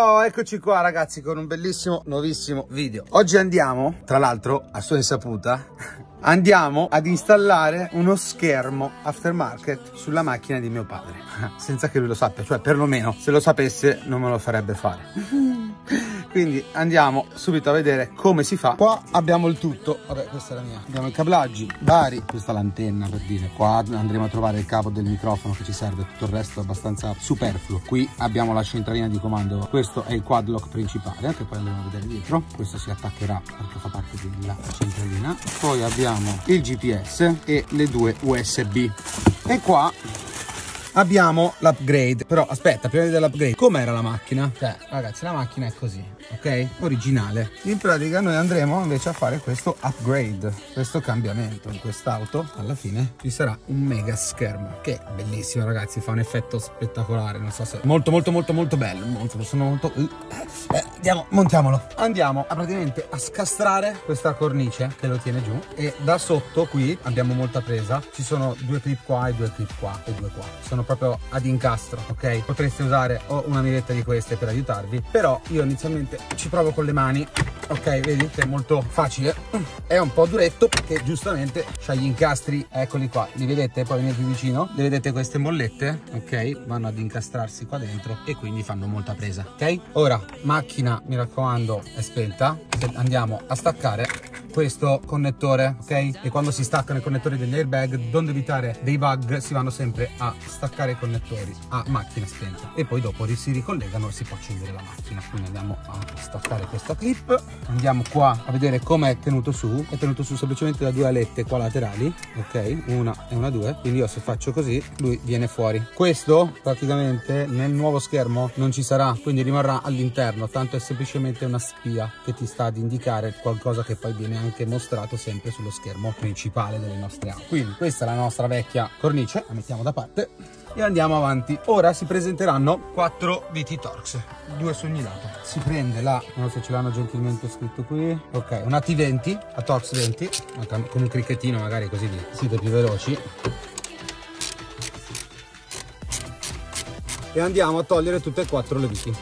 Oh, eccoci qua ragazzi con un bellissimo nuovissimo video. Oggi andiamo, tra l'altro a sua insaputa, andiamo ad installare uno schermo aftermarket sulla macchina di mio padre, senza che lui lo sappia, cioè perlomeno se lo sapesse non me lo farebbe fare. Quindi andiamo subito a vedere come si fa. Qua abbiamo il tutto, vabbè questa è la mia, abbiamo i cablaggi vari, questa è l'antenna per dire, qua andremo a trovare il cavo del microfono che ci serve, tutto il resto è abbastanza superfluo. Qui abbiamo la centralina di comando, questo è il quad lock principale che poi andremo a vedere dietro, questo si attaccherà perché fa parte della centralina. Poi abbiamo il GPS e le due USB e qua abbiamo l'upgrade. Però aspetta, prima dell'upgrade, com'era la macchina? Cioè ragazzi, la macchina è così, ok? Originale. In pratica noi andremo invece a fare questo upgrade, questo cambiamento. In quest'auto alla fine ci sarà un mega schermo che è bellissimo ragazzi, fa un effetto spettacolare, non so se molto bello, sono molto andiamo, montiamolo. Andiamo praticamente a scastrare questa cornice che lo tiene giù e da sotto qui abbiamo molta presa, ci sono due clip qua e due clip qua e due qua, sono proprio ad incastro, ok? Potreste usare o una miretta di queste per aiutarvi, però io inizialmente ci provo con le mani, ok? Vedi che è molto facile, è un po' duretto perché giustamente c'ha gli incastri, eccoli qua, li vedete? Poi venite più vicino, le vedete queste mollette, ok? Vanno ad incastrarsi qua dentro e quindi fanno molta presa, ok? Ora, macchina, mi raccomando, è spenta, andiamo a staccare questo connettore, ok? E quando si staccano i connettori degli airbag, per evitare dei bug, si vanno sempre a staccare i connettori a macchina spenta e poi dopo si ricollegano e si può accendere la macchina. Quindi andiamo a staccare questa clip, andiamo qua a vedere come è tenuto su. È tenuto su semplicemente da due alette qua laterali, ok? Una e una due, quindi io se faccio così lui viene fuori. Questo praticamente nel nuovo schermo non ci sarà, quindi rimarrà all'interno, tanto è semplicemente una spia che ti sta ad indicare qualcosa che poi viene anche mostrato sempre sullo schermo principale delle nostre auto. Quindi questa è la nostra vecchia cornice, la mettiamo da parte e andiamo avanti. Ora si presenteranno 4 viti Torx, 2 su ogni lato. Si prende la, non so se ce l'hanno gentilmente scritto qui, ok, una T20, a Torx 20, con un cricchettino magari così siete più veloci. E andiamo a togliere tutte e 4 le viti.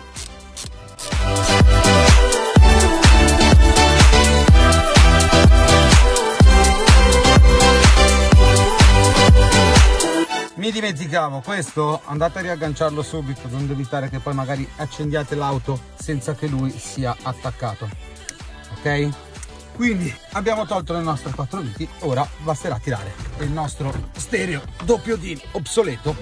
Mi dimenticavo, questo andate a riagganciarlo subito, per evitare che poi magari accendiate l'auto senza che lui sia attaccato, ok? Quindi abbiamo tolto le nostre 4 viti, ora basterà tirare il nostro stereo doppio DIN obsoleto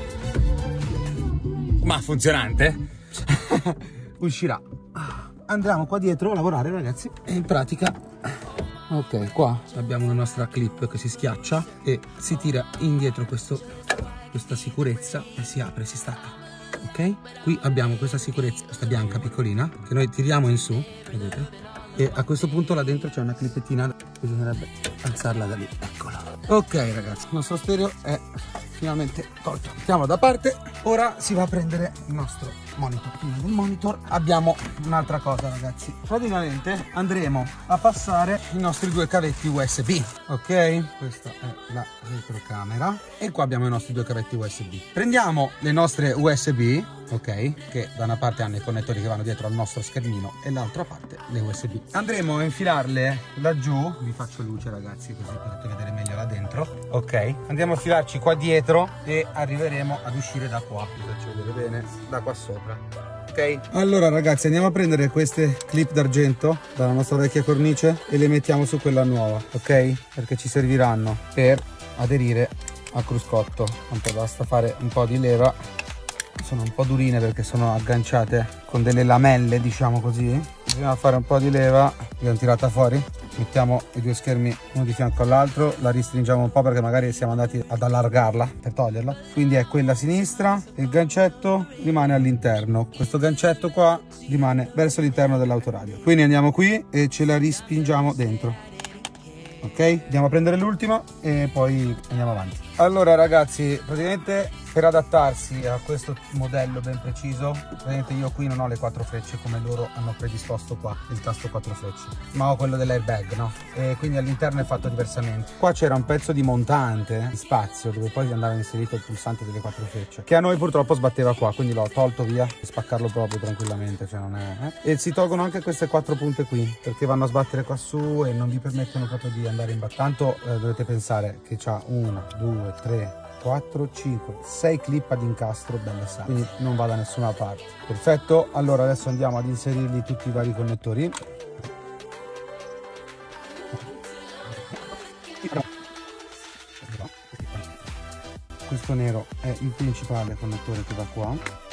ma funzionante uscirà. Andremo qua dietro a lavorare ragazzi e in pratica, ok, qua abbiamo la nostra clip che si schiaccia e si tira indietro questa sicurezza e si apre, si stacca, ok? Qui abbiamo questa sicurezza, questa bianca piccolina che noi tiriamo in su, vedete? E a questo punto là dentro c'è una clippettina, bisognerebbe alzarla da lì, eccola. Ok ragazzi, il nostro stereo è finalmente tolto, mettiamo da parte. Ora si va a prendere il nostro monitor. Prima del monitor abbiamo un'altra cosa ragazzi, praticamente andremo a passare i nostri due cavetti USB, ok? Questa è la retrocamera e qua abbiamo i nostri due cavetti USB. Prendiamo le nostre USB, ok, che da una parte hanno i connettori che vanno dietro al nostro schermino e dall'altra parte le USB. Andremo a infilarle laggiù, vi faccio luce ragazzi così potete vedere meglio là dentro, ok? Andiamo a filarci qua dietro e arriveremo ad uscire da qua, vi faccio vedere bene, da qua sopra. Ok, allora ragazzi andiamo a prendere queste clip d'argento dalla nostra vecchia cornice e le mettiamo su quella nuova, ok? Perché ci serviranno per aderire al cruscotto. Tanto basta fare un po' di leva, sono un po' durine perché sono agganciate con delle lamelle, diciamo così. Bisogna fare un po' di leva, l'abbiamo tirata fuori, mettiamo i due schermi uno di fianco all'altro, la ristringiamo un po' perché magari siamo andati ad allargarla per toglierla, quindi è quella sinistra, il gancetto rimane all'interno, questo gancetto qua rimane verso l'interno dell'autoradio, quindi andiamo qui e ce la rispingiamo dentro, ok? Andiamo a prendere l'ultima e poi andiamo avanti. Allora ragazzi, praticamente per adattarsi a questo modello ben preciso, vedete io qui non ho le 4 frecce come loro hanno predisposto qua, il tasto 4 frecce, ma ho quello dell'airbag, no? E quindi all'interno è fatto diversamente. Qua c'era un pezzo di montante, di spazio, dove poi andava inserito il pulsante delle 4 frecce, che a noi purtroppo sbatteva qua, quindi l'ho tolto via e spaccarlo proprio tranquillamente, cioè non è... E si tolgono anche queste 4 punte qui, perché vanno a sbattere qua su e non vi permettono proprio di andare in battaglia. Tanto dovete pensare che c'ha 1, 2, 3, 4, 5, 6 clip ad incastro belle sane, quindi non va da nessuna parte. Perfetto, allora adesso andiamo ad inserirgli tutti i vari connettori. Questo nero è il principale connettore che va qua.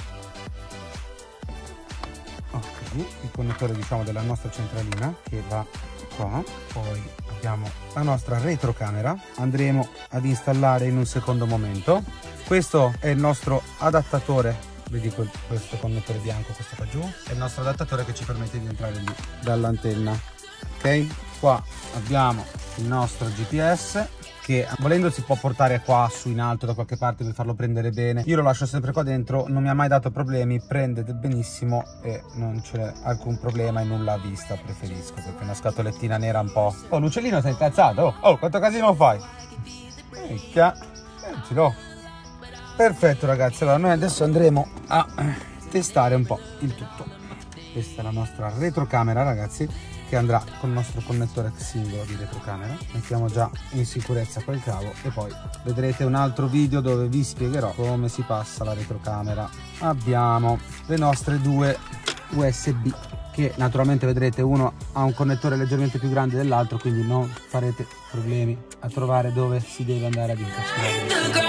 Ok, il connettore diciamo della nostra centralina che va qua. Poi abbiamo la nostra retrocamera, andremo ad installare in un secondo momento. Questo è il nostro adattatore, vedi questo connettore bianco, questo qua giù, è il nostro adattatore che ci permette di entrare lì dall'antenna. Ok, qua abbiamo il nostro GPS che volendo si può portare qua su in alto da qualche parte per farlo prendere bene. Io lo lascio sempre qua dentro, non mi ha mai dato problemi, prende benissimo e non c'è alcun problema e nulla a vista, preferisco, perché una scatolettina nera un po'... Oh l'uccellino sei incazzato, oh quanto casino fai? Minchia, ce l'ho. Perfetto ragazzi, allora noi adesso andremo a testare un po' il tutto. Questa è la nostra retrocamera ragazzi, che andrà con il nostro connettore singolo di retrocamera. Mettiamo già in sicurezza quel cavo e poi vedrete un altro video dove vi spiegherò come si passa la retrocamera. Abbiamo le nostre due USB che naturalmente vedrete uno ha un connettore leggermente più grande dell'altro, quindi non farete problemi a trovare dove si deve andare ad incastrare.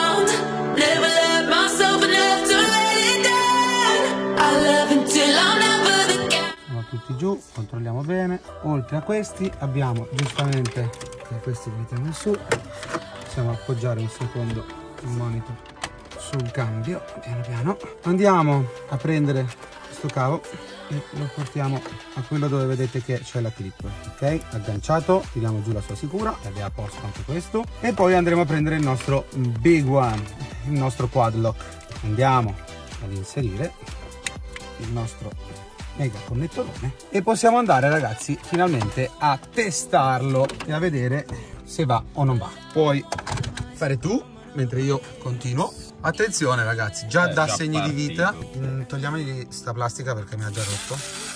Tutti giù, controlliamo bene. Oltre a questi abbiamo giustamente, questi li mettiamo su, possiamo appoggiare un secondo il monitor sul cambio, piano piano andiamo a prendere questo cavo e lo portiamo a quello dove vedete che c'è la clip. Ok, agganciato, tiriamo giù la sua sicura ed è a posto anche questo, e poi andremo a prendere il nostro big one, il nostro quad lock. Andiamo ad inserire il nostro mega connettorone e possiamo andare ragazzi finalmente a testarlo e a vedere se va o non va. Puoi fare tu mentre io continuo. Attenzione ragazzi, già dà segni di vita. Togliamogli sta plastica perché mi ha già rotto.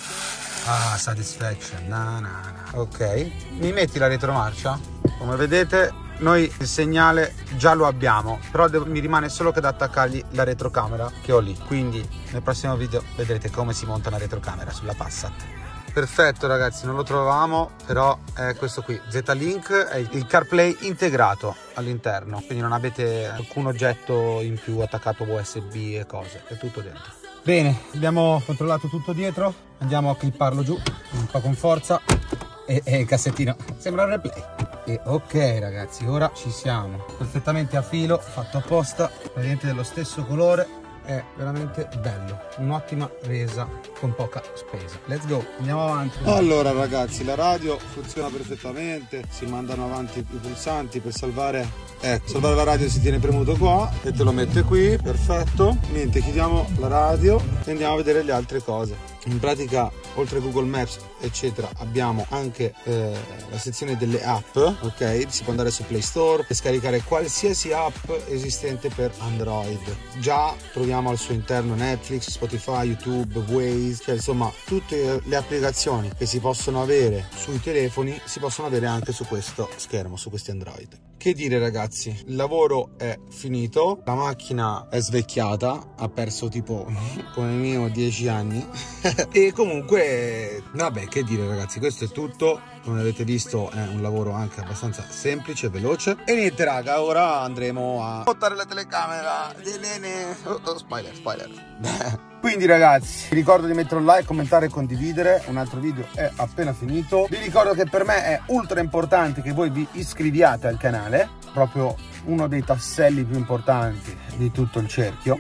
Ah, satisfaction. Ok, mi metti la retromarcia? Come vedete noi il segnale già lo abbiamo, però mi rimane solo che da attaccargli la retrocamera che ho lì, quindi nel prossimo video vedrete come si monta una retrocamera sulla Passat. Perfetto ragazzi, non lo trovavamo, però è questo qui, Z-Link, è il CarPlay integrato all'interno, quindi non avete alcun oggetto in più attaccato USB e cose, è tutto dentro. Bene, abbiamo controllato tutto dietro, andiamo a clipparlo giù un po' con forza e il cassettino sembra un replay. E ok ragazzi, ora ci siamo, perfettamente a filo, fatto apposta, praticamente dello stesso colore, è veramente bello, un'ottima resa con poca spesa. Let's go, andiamo avanti. Allora ragazzi, la radio funziona perfettamente, si mandano avanti i pulsanti per salvare, salvare la radio si tiene premuto qua e te lo mette qui, perfetto. Niente, chiudiamo la radio e andiamo a vedere le altre cose. In pratica oltre a Google Maps eccetera abbiamo anche la sezione delle app, ok, si può andare su Play Store e scaricare qualsiasi app esistente per Android. Già troviamo al suo interno Netflix, Spotify, YouTube, Waze, cioè insomma tutte le applicazioni che si possono avere sui telefoni si possono avere anche su questo schermo, su questi Android. Che dire ragazzi, il lavoro è finito, la macchina è svecchiata, ha perso tipo come mio 10 anni e comunque vabbè, che dire ragazzi, questo è tutto. Come avete visto è un lavoro anche abbastanza semplice e veloce. E niente raga, ora andremo a montare la telecamera di Nene. Spoiler. Quindi ragazzi, vi ricordo di mettere un like, commentare e condividere. Un altro video è appena finito. Vi ricordo che per me è ultra importante che voi vi iscriviate al canale, proprio uno dei tasselli più importanti di tutto il cerchio.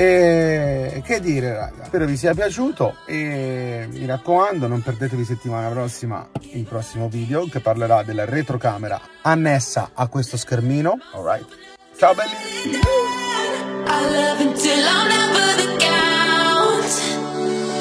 E che dire raga, spero vi sia piaciuto e mi raccomando non perdetevi settimana prossima il prossimo video che parlerà della retrocamera annessa a questo schermino. Alright, ciao belli. I love until I'm never the guy.